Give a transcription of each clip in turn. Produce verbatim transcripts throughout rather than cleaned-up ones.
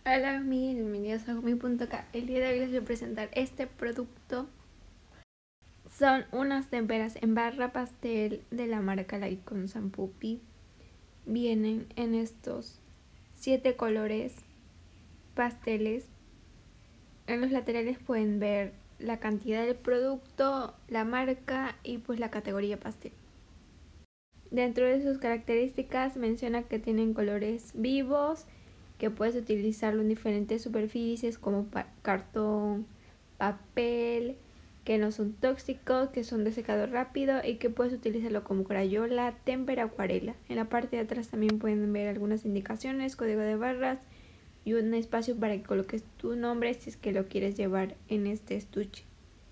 Hola amigos, bienvenidos a Gumi punto ca. El día de hoy les voy a presentar este producto. Son unas témperas en barra pastel de la marca Laicon Puppy. Vienen en estos siete colores pasteles. En los laterales pueden ver la cantidad del producto, la marca y pues la categoría pastel. Dentro de sus características menciona que tienen colores vivos, que puedes utilizarlo en diferentes superficies como pa cartón, papel, que no son tóxicos, que son de secado rápido y que puedes utilizarlo como crayola, témpera, acuarela. En la parte de atrás también pueden ver algunas indicaciones, código de barras y un espacio para que coloques tu nombre si es que lo quieres llevar en este estuche.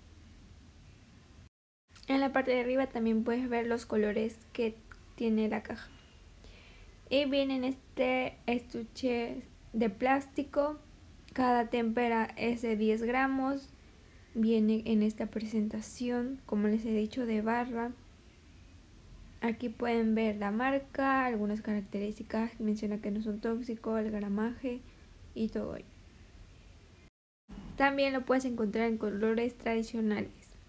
En la parte de arriba también puedes ver los colores que tiene la caja. Y viene en este estuche de plástico. Cada témpera es de diez gramos. Viene en esta presentación, como les he dicho, de barra. Aquí pueden ver la marca, algunas características, menciona que no son tóxicos, el gramaje y todo ello. También lo puedes encontrar en colores tradicionales.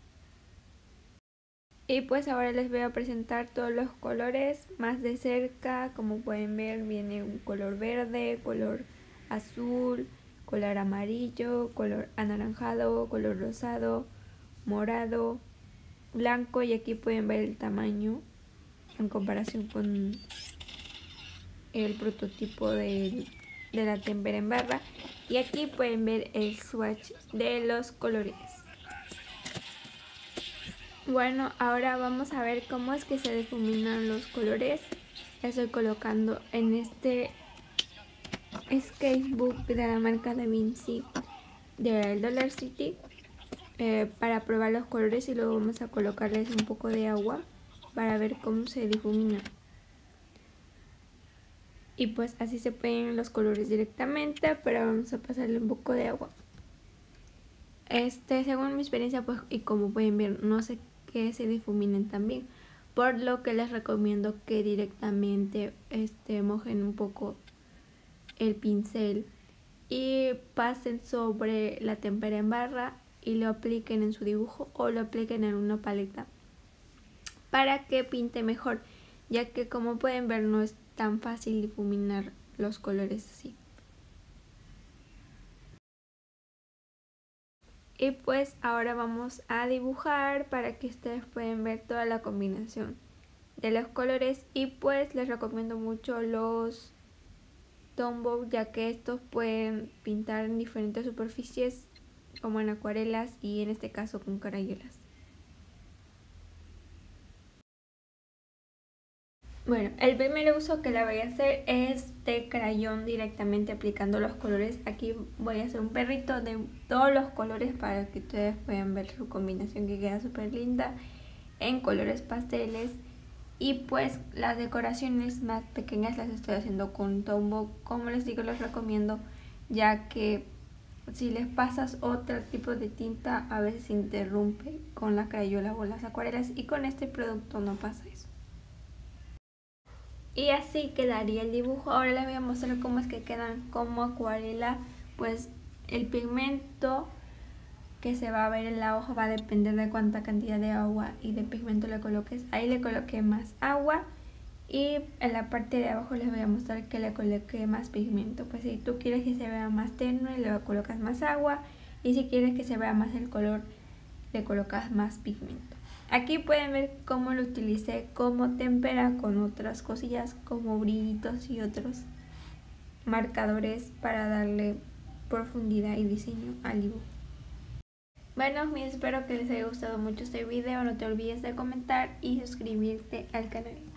Y pues ahora les voy a presentar todos los colores más de cerca. Como pueden ver, viene un color verde, color azul, color amarillo, color anaranjado, color rosado, morado, blanco, y aquí pueden ver el tamaño en comparación con el prototipo de, de la témpera en barra. Y aquí pueden ver el swatch de los colores. Bueno, ahora vamos a ver cómo es que se difuminan los colores. Estoy colocando en este sketchbook de la marca Da Vinci del Dollar City eh, para probar los colores, y luego vamos a colocarles un poco de agua para ver cómo se difuminan. Y pues así se pueden los colores directamente, pero vamos a pasarle un poco de agua. Este, según mi experiencia, pues, y como pueden ver, no sé que se difuminen también, por lo que les recomiendo que directamente este, mojen un poco el pincel y pasen sobre la témpera en barra y lo apliquen en su dibujo o lo apliquen en una paleta para que pinte mejor, ya que como pueden ver no es tan fácil difuminar los colores así. Y pues ahora vamos a dibujar para que ustedes puedan ver toda la combinación de los colores. Y pues les recomiendo mucho los Tombow, ya que estos pueden pintar en diferentes superficies como en acuarelas y en este caso con crayolas. Bueno, el primer uso que le voy a hacer es de crayón, directamente aplicando los colores. Aquí voy a hacer un perrito de todos los colores para que ustedes puedan ver su combinación, que queda súper linda en colores pasteles. Y pues las decoraciones más pequeñas las estoy haciendo con Tombow. Como les digo, les recomiendo, ya que si les pasas otro tipo de tinta a veces se interrumpe con la crayola o las acuarelas, y con este producto no pasa eso. Y así quedaría el dibujo. Ahora les voy a mostrar cómo es que quedan como acuarela. Pues el pigmento que se va a ver en la hoja va a depender de cuánta cantidad de agua y de pigmento le coloques. Ahí le coloqué más agua, y en la parte de abajo les voy a mostrar que le coloqué más pigmento. Pues si tú quieres que se vea más tenue, le colocas más agua, y si quieres que se vea más el color, le colocas más pigmento. Aquí pueden ver cómo lo utilicé como témpera con otras cosillas como brillitos y otros marcadores para darle profundidad y diseño al dibujo. Bueno, espero que les haya gustado mucho este video. No te olvides de comentar y suscribirte al canal.